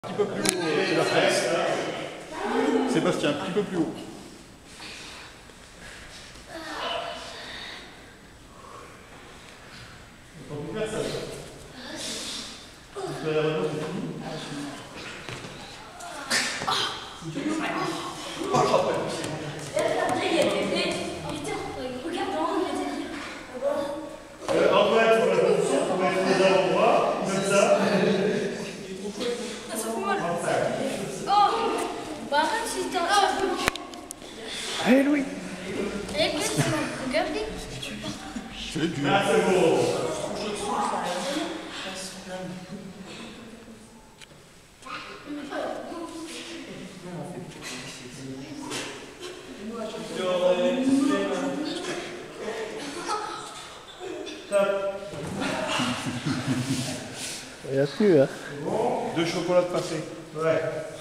Un petit peu plus haut, Sébastien, un petit peu plus haut. Allez Louis. C'est dur. Il a tenu, hein. 2 chocolats de passé. Ouais.